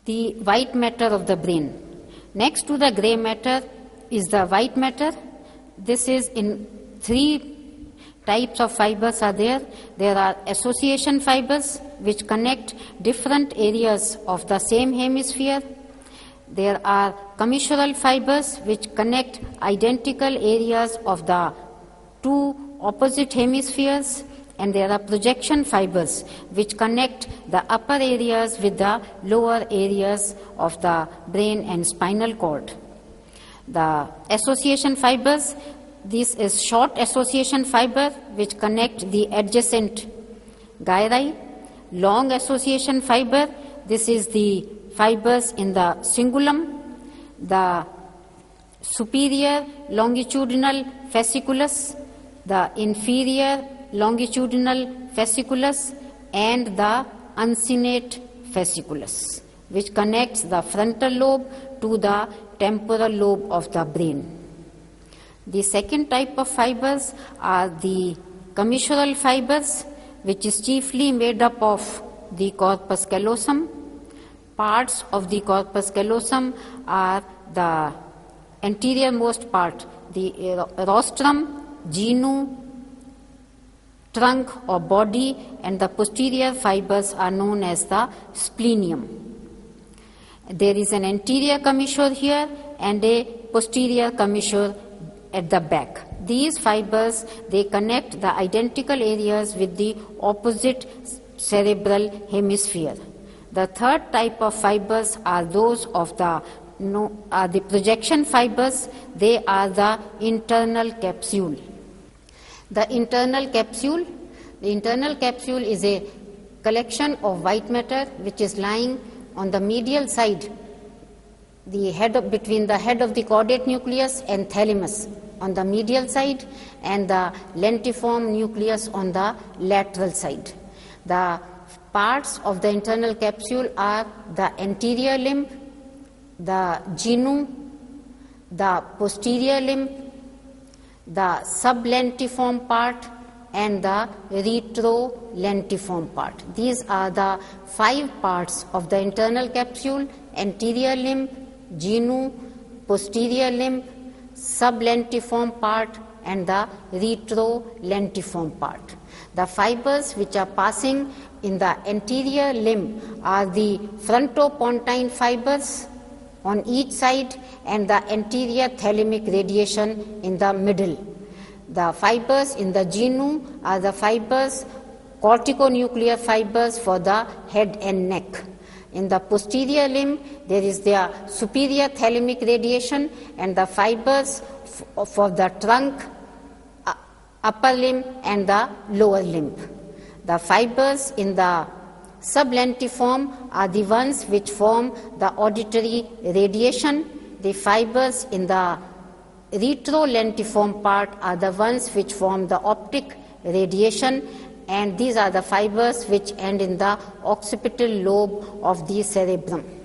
the white matter of the brain. Next to the gray matter is the white matter. This is in three types of fibers are there. There are association fibers which connect different areas of the same hemisphere. There are commissural fibers which connect identical areas of the two opposite hemispheres, and there are projection fibers which connect the upper areas with the lower areas of the brain and spinal cord. The association fibers, this is short association fiber which connect the adjacent gyri. Long association fiber, this is the fibers in the cingulum, the superior longitudinal fasciculus, the inferior longitudinal fasciculus, and the uncinate fasciculus, which connects the frontal lobe to the temporal lobe of the brain. The second type of fibers are the commissural fibers, which is chiefly made up of the corpus callosum. Parts of the corpus callosum are the anterior-most part, the rostrum, genu, trunk or body, and the posterior fibers are known as the splenium. There is an anterior commissure here and a posterior commissure at the back. These fibers, they connect the identical areas with the opposite cerebral hemisphere. The third type of fibers are those of the projection fibers. They are the internal capsule. The internal capsule is a collection of white matter which is lying on the medial side, between the head of the caudate nucleus and thalamus on the medial side, and the lentiform nucleus on the lateral side. The parts of the internal capsule are the anterior limb, the genu, the posterior limb, the sublentiform part, and the retrolentiform part. These are the 5 parts of the internal capsule: anterior limb, genu, posterior limb, sublentiform part, and the retrolentiform part. The fibers which are passing in the anterior limb are the frontopontine fibers on each side and the anterior thalamic radiation in the middle. The fibers in the genu are the fibers, corticonuclear fibers for the head and neck. In the posterior limb, there is the superior thalamic radiation and the fibers for the trunk, upper limb, and the lower limb. The fibers in the sublentiform are the ones which form the auditory radiation. The fibers in the retrolentiform part are the ones which form the optic radiation, and these are the fibers which end in the occipital lobe of the cerebrum.